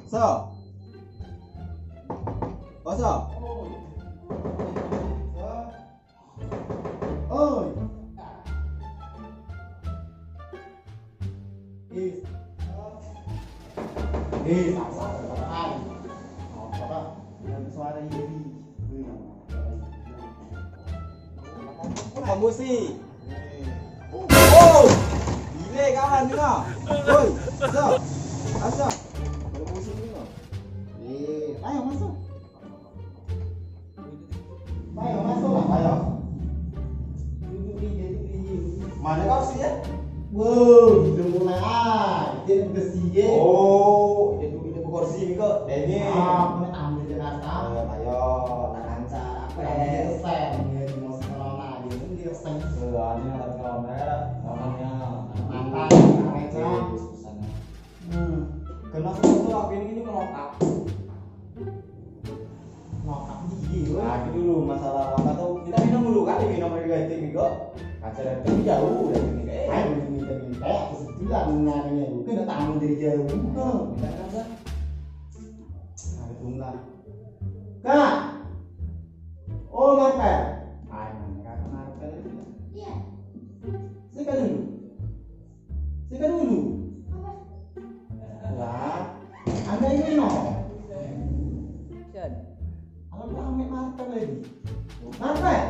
So. Kosong. Oi. Suara ini. Kombusi. Oh. Gile kawan ni noh. Oi. So. Asap. Kombusi ni noh. Ayo masuk. Ayo masuk lah, ayo. Mana kau sih ya? Wow, udah mulai. Dia besi ye. Oh, dia kursi ni kok. Ini. Mana ambil Jakarta? Ayo, nak lancar apa? Dia sen, dia mau sekolah dia pun dia sen. Ini nak sekolah mana? Namanya. Mantan, mereka. Kena sesuatu apa ini melengkap. Melengkap gigi. Nah, dulu masalah apa tuh? Kita minum dulu kan, minum dari ganti kok. Acara itu jauh dari sini kayak. Ayo minum kayak sebulan nanya itu udah tamu dari jauh. Kita kan ada. Ada tunggal. Kak. Oh, ngapel. Ayo, Kak ngapel. Iya. Sikat dulu. Sikat dulu. Lah, Anda ini no. Kalau kamu martel lagi. Martel.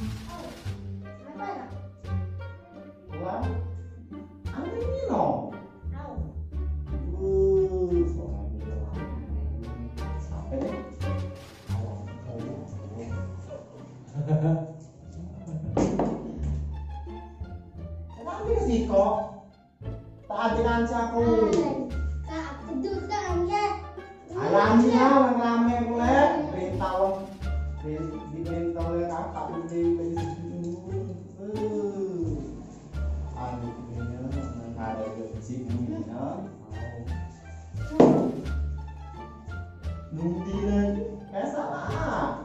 Wah, Anda ini no. Sampai deh. Kenapa sih kok? Tak ada kancaku. Alamnya lang rame mulai perintah di perintah oleh kakak di ada kecil ini nunggu lagi salah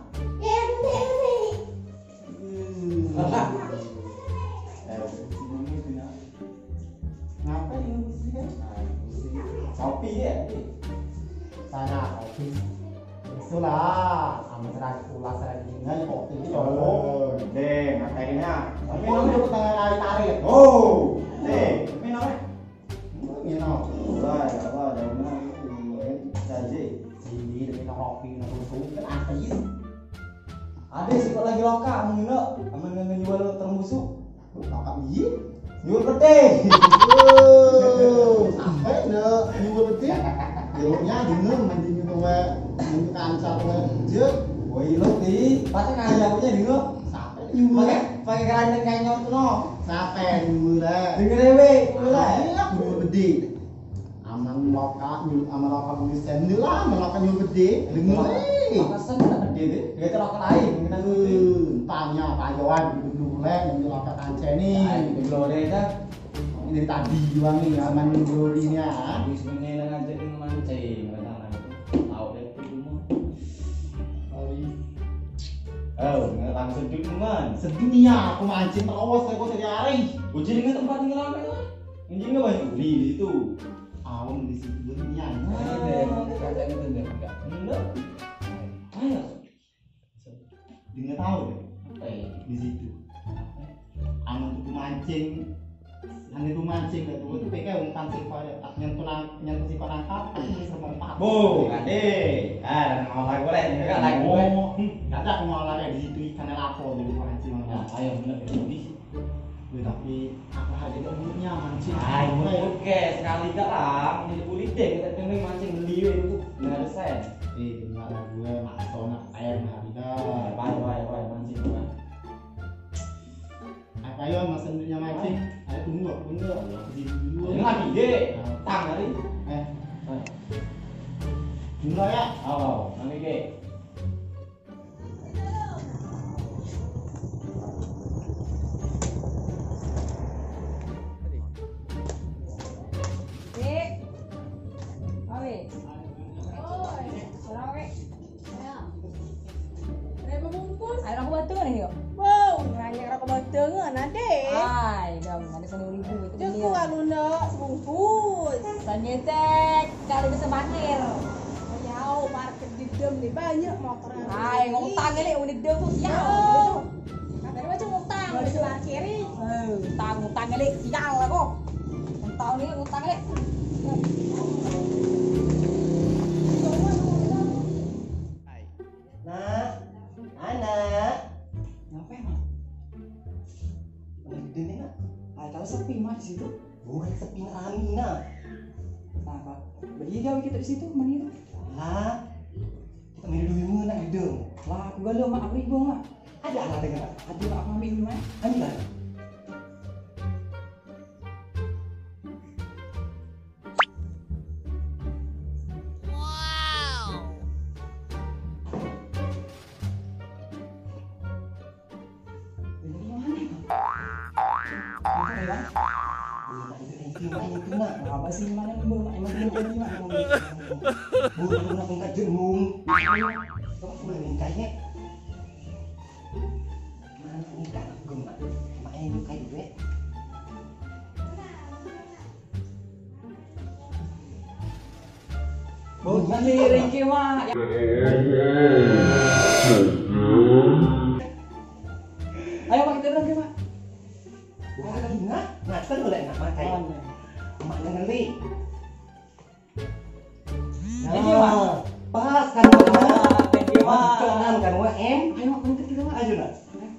ngapain nunggu sih kan kopi ya sana kopi itulah sama serat ulas serat tinggal kopi itu cowok deh ngatainnya tapi namanya aku tengah kali tarik oh deh tapi namanya minum lah apa daunnya janji sini dengan kopi nongkrong susu kan artis ada sih kok lagi loka mengenal menjual termbusuk loka biji jual pete sampai nih jual pete jauhnya dengan mending itu mending kancar je woi lo di pasti kaya punya dengo sampai pakai keranjang kayak nyot no sampai dulu lah denger dewe lah iya jual gede aman loka aman loka beli sendiri lah aman loka jual gede denger loka sen tak gede deh gak terloka lain kita tanya payoan dulu lah yang loka kancah nih dulu deh dah dari tadi doang nih aman glorinya habis ini ngajakin mancing rencana itu tahu deh itu semua kali langsung dukungan sedunia aku mancing terus aku sehari uji dengan tempat tinggal apa itu anjing nggak banyak beli di situ awam di situ dunia kacang itu enggak ayo dia tahu deh di situ aman tuh mancing ane tuh mancing dah tuh PK umpan sih pada tak nyentuh si penangkap ini sama empat bu ade mau lagi boleh enggak lagi boleh ada aku mau lagi di situ ikan lapo dulu mancing ayo bener ini tapi apa aja umurnya mancing ayo mulai oke sekali gak lah ini kulit deh kita pengen mancing beli itu nggak ada sen nggak ada gue maksudnya air nggak ada baik mancing kan ayo mas sendirinya mancing ayo tunggu di dulu ini lagi deh tang hari dulu ya nanti ke ayo aku batu nih yuk. Wow, nanya rokok batu nanti. Ay, dong ada 10.000 itu. Cukup anu nak sebungkus. Sanyetek kali bisa banir. banyak motornya. Ay, ngutang ini unit dia tuh sial. Katanya macam ngutang di sebelah kiri. Ngutang ini sial lah kok. Ngutang ini ngutang ini. Nak, anak. Ngapain, Mak? Udah gede nih, Nak. Kalau sepi mah di situ. Bukan sepi rame, Nak. Kenapa? Bagi gawe kita di situ mana itu? Lah, kita main dulu nak hidung. Lah aku galau mak, aku ibu mak. Ada anak dengar. Ada mak aku ambil dulu mak. Ambil. Apa sih mana yang belum emang belum pergi mak yang mau Bukan nak ngkat jengung. Kau boleh ngkatnya. Mana ngkat gemak. Main ngkat duit. Bukan miring ke mak. Ayo mak kita berangkat mak. Bukan lagi ngaten boleh nak makai. Mak ngeli. Thank you, Mak. Pas kan Mak. Thank you, Mak. Kelangan kan Mak em. Ayo mak berangkat kita mak. Ayo nak.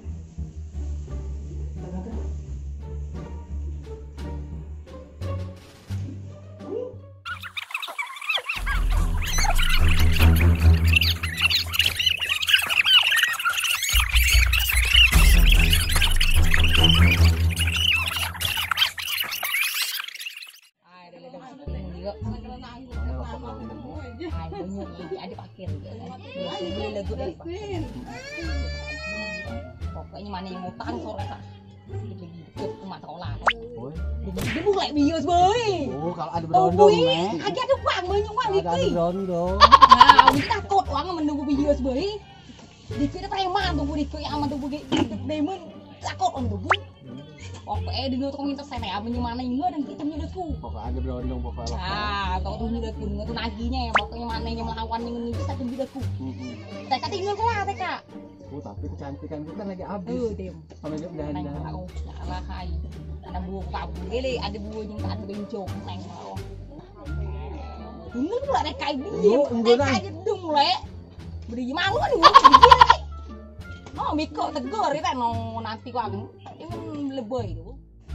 Pokoknya mana yang ngutang sore tak lagi deket rumah sekolah. Dia mulai bios boy. Oh, kalau ada berondong, Nek. Agak ada uang banyak uang Ada dikit. berondong. Nah, kita takut uang menunggu bios boy. Dikit preman tunggu dikit yang aman tunggu demon takut on tunggu. Pokoknya di luar minta saya menyemana ingat dan kita nyedetku. Pokoknya ada berondong pokoknya. Ah, kau tuh nyedetku tuh naginya ya pokoknya mana yang melawan yang bisa tuh nyedetku. Teka tinggal kelah teka. Oh, tapi kecantikan kita lagi habis. Dem. Sama dia udah Neng anda. mau salah hai. Ada buah kabur gele, ada buah yang tak ada bencong neng mau. Ini pula ada kayak gini. Kayak gedung le. Beri malu kan ini. Oh, Miko tegur itu no nanti kuang. Ini lebay itu.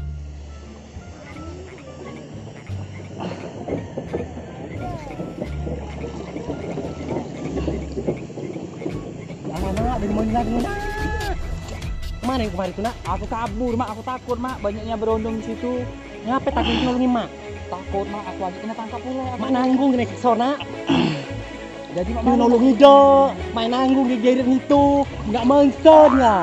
Mana dari mana lagi mana? Mana yang kemarin tuh nak? Aku kabur mak, aku takut mak, banyaknya berondong di situ. Ngapa takut nolongin mak? Takut mak, aku lagi kena tangkap pula. Mak nanggung kena kesor nak. Jadi mak Dia nolongin dok. Main nanggung di jariran itu. Nggak menson ya.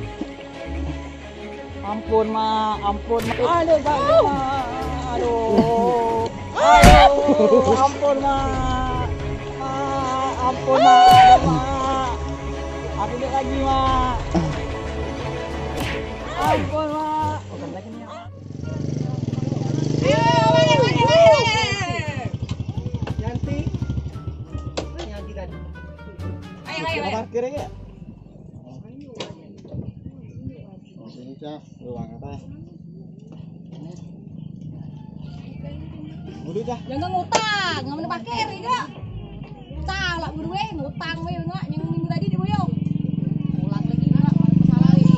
ampun mak, ampun mak. Aduh sakit mak. Aduh. Aduh, ampun mak. Ampun mak. Aku lihat lagi mak. Ampun mak. Bukan lagi nih. Yanti. Yanti tadi. Ayo. Parkir ya? Sini cah, ruang apa? Udah cah. Jangan ngutang, nggak mau parkir enggak. Salah berdua ngutang we enggak yang minggu tadi di boyo. Ulang lagi enggak masalah ini.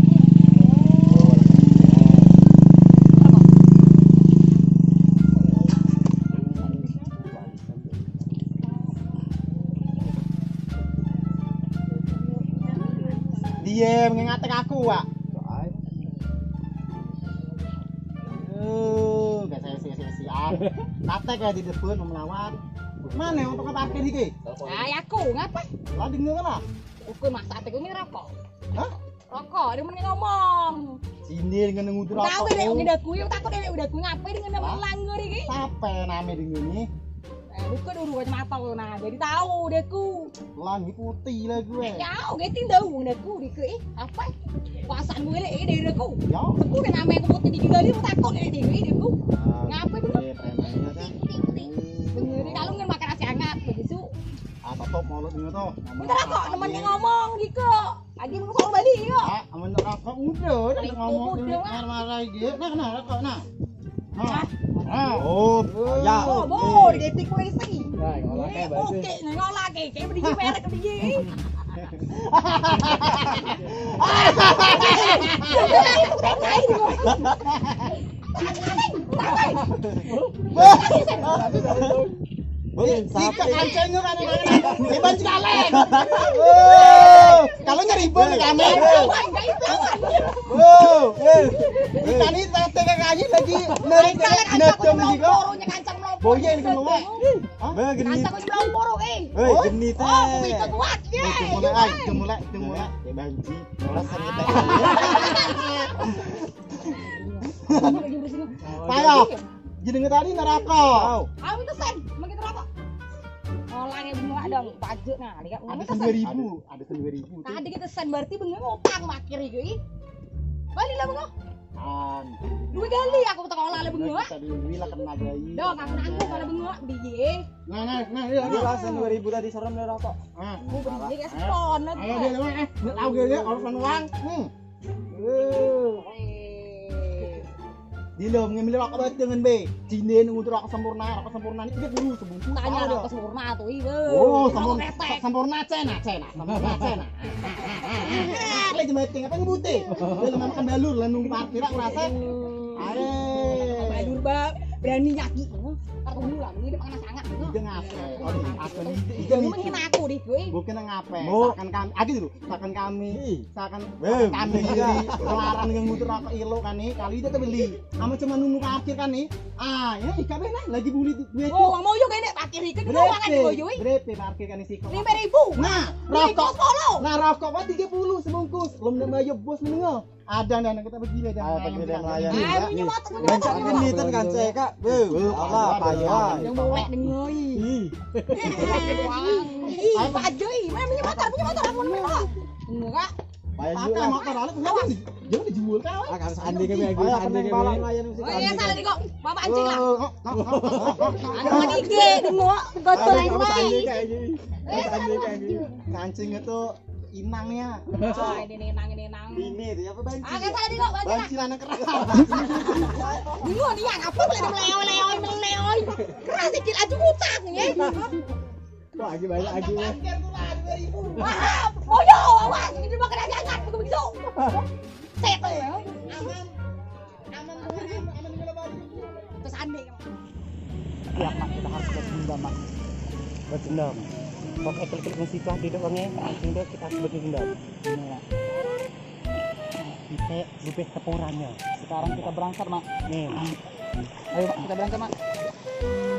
Dia mengingatkan aku, Wak. Gak saya Kata kayak di depan mau melawan. Mana yang untuk parkir iki? Ya aku ngapa? Lah dengar lah. Ukur masa aku ini rokok. Hah? Rokok dia mau ngomong. Sini dengan ngutur Tahu apa? deh udah ku, takut deh udah ku ngapain dengan melanggar iki? Siapa namanya dengan ini? Bukan dulu macam apa lo nah jadi tahu deh ku. Langit putih lah gue. Ya, getin tahu udah ku dike apa? Pasaan gue deh deh ku. Ya. Aku kan namanya aku putih di gali takut deh deh ku. Ngapain bener? Premannya kan. Bener kalau nggak makan nasi hangat begitu. Aku Top mulut ini tuh. Kita kok temennya ngomong gitu. Lagi mau kalau balik yo. Amun rokok udah ngomong marah-marah gitu. Nah rokok nah. Oh, ya. Oh, bo, detik kowe sih. Nah, ngolah kae bae. Oke, ngolah kayak beli merek beli. Sikat kancing kan riban kaleng. Kalau nyeriban kami. Ikan ini tete kakaknya lagi nedom juga. Boye ini kan ngomong. Geni. Geni teh. Oh, bisa kuat ye. Mulai. Ya banci. Rasan kita. Payo. Jenenge tadi neraka. Ayo itu sen, makin neraka. Olahnya bunga dong, pajak nah, lihat. Ada 2.000. Ada 2.000. Tadi kita sen berarti bunga ngutang makir iki. Balik lah bunga. Dua kali aku tak olah lah bunga. Tadi wila kena gai. Dong, aku nanggung kalau bunga beli. Nah, ya. Jelasan 2000 tadi serem dari rokok. Aku beli kayak spon lagi. Ayo dia mah tahu dia orang uang. Dilem ngambil rokok banget dengan B. Cinen ngutur rokok sempurna ini 30 sebungkus. Tanya rokok sempurna tuh ibu. Oh, sempurna cena. Sempurna cena. Lagi meeting apa ngebute? Dia makan balur lah nunggu parkir aku rasa. Are. Balur bab berani nyaki. Kartu bulan ini dia pakai sangat. Ide ngape? Aku Jangan menghina aku deh gue. Bukan ngape? Mau. Sakan kami, agi dulu. Sakan kami Bem, kami diri larang yang muter rokok ilo kan nih. Kali itu kebeli. Ama cuma nunggu parkir kan nih. Ya ikabe nah lagi buli duit. Oh, mau juga ini parkir iki doang aja gue yoi. Berapa parkir kan isi? 5.000. Nah, rokok. Nah, rokok mah 30 sebungkus. Belum bayar bos menengah. Ada kita begini dan melayani. Ayo punya motor Bencak genitan kan cek kak. Allah payah. yang boleh dengoi. Ih, pajoi. Mana punya motor aku nih. Enggak. Payah Pakai juga. motor lalu kenapa sih? Jangan dijual kan? Akan sandi ke bego, sandi ke bego. Oh iya salah nih kok. Bapak anjing lah. Anu manike dengok gotol Sandi lagi. kayak gini. Sandi kayak gini. Kancing itu inangnya. Oh, ini nang. Ini tuh apa banci? Ah, salah nih kok, banci lah. Banci lanang keras. Bingung dia ngapa boleh meleoi. Keras dikit aja utang ya. Wah, lagi banyak lagi. Wah, oh yo, awas, ini makan aja angkat begitu. Set ya. Terus ande. Ya, Mak, kita harus berdendam, Mak. Berdendam. Pokoknya klik-klik di situ di depannya, langsung deh kita harus berdendam. Kita bubeh tepurannya. Sekarang kita berangkat, Mak. Nih. Ayo, Mak, kita berangkat, Mak.